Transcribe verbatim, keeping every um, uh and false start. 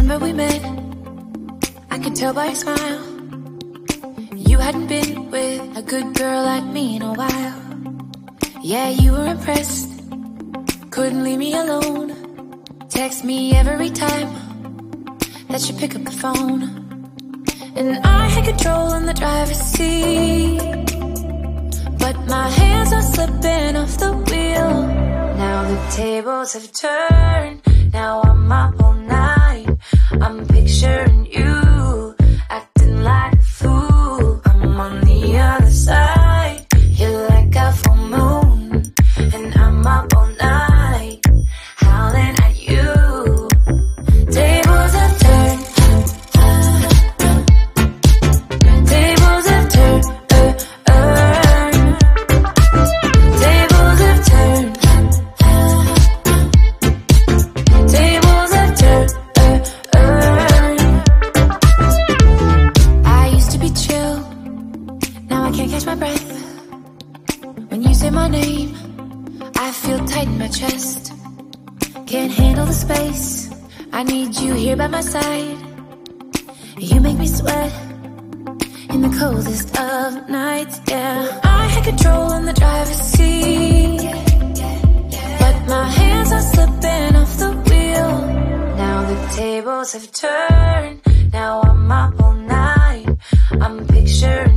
Remember we met, I could tell by your smile. You hadn't been with a good girl like me in a while. Yeah, you were impressed, couldn't leave me alone. Text me every time that you pick up the phone. And I had control in the driver's seat, but my hands are slipping off the wheel. Now the tables have turned, now I'm up all night. I'm picturing you, acting like a fool. I'm on the other side, you're like a full moon, and I'm up all night, howling at you. Tables have turned, tables have turned, tables have turned, tables have turned. I used to be chill, now I can't catch my breath. When you say my name, I feel tight in my chest. Can't handle the space, I need you here by my side. You make me sweat in the coldest of nights, yeah. I had control in the driver's seat, but my hands are slipping off the wheel. Now the tables have turned, now I'm up all night. I'm picturing